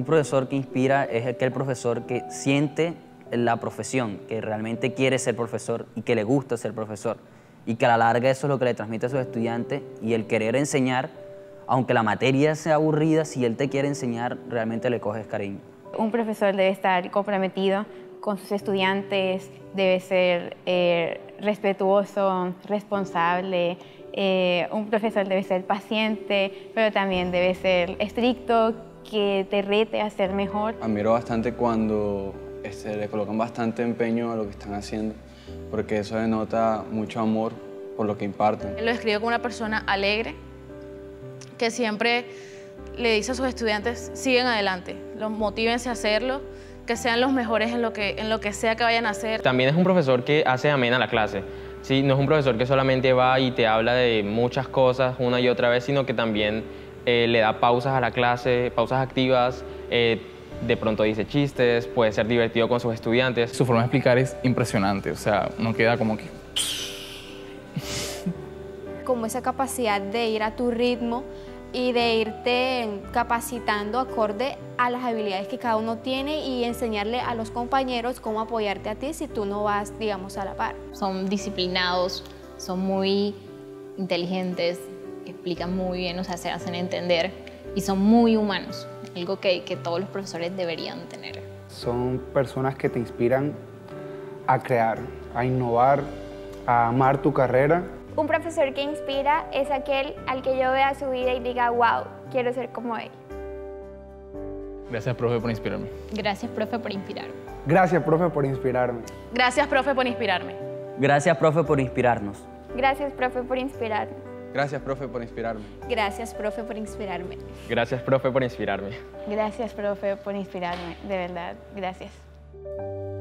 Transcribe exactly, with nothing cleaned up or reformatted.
profesor que inspira es aquel profesor que siente la profesión, que realmente quiere ser profesor y que le gusta ser profesor, y que a la larga eso es lo que le transmite a sus estudiantes, y el querer enseñar, aunque la materia sea aburrida, si él te quiere enseñar, realmente le coges cariño. Un profesor debe estar comprometido con sus estudiantes, debe ser eh, respetuoso, responsable. Eh, un profesor debe ser paciente, pero también debe ser estricto, que te rete a ser mejor. Admiro bastante cuando este, le colocan bastante empeño a lo que están haciendo, porque eso denota mucho amor por lo que imparten. Lo describo como una persona alegre, que siempre le dice a sus estudiantes, sigan adelante, los motívense a hacerlo, que sean los mejores en lo que, en lo que sea que vayan a hacer. También es un profesor que hace amena la clase. ¿Sí? No es un profesor que solamente va y te habla de muchas cosas una y otra vez, sino que también eh, le da pausas a la clase, pausas activas, eh, de pronto dice chistes, puede ser divertido con sus estudiantes. Su forma de explicar es impresionante, o sea, uno queda como que... Como esa capacidad de ir a tu ritmo y de irte capacitando acorde a las habilidades que cada uno tiene y enseñarle a los compañeros cómo apoyarte a ti si tú no vas, digamos, a la par. Son disciplinados, son muy inteligentes, explican muy bien, o sea, se hacen entender y son muy humanos, algo que, que todos los profesores deberían tener. Son personas que te inspiran a crear, a innovar, a amar tu carrera. Un profesor que inspira es aquel al que yo vea su vida y diga, wow, quiero ser como él. Gracias, profe, por inspirarme. Gracias, profe, por inspirarme. Gracias, profe, por inspirarme. Gracias, profe, por inspirarme. Gracias, profe, por inspirarnos. Gracias, profe, por inspirarnos. Gracias, profe, por inspirarme. Gracias, profe, por inspirarme. Gracias, profe, por inspirarme. Gracias, profe, por inspirarme, de verdad, gracias.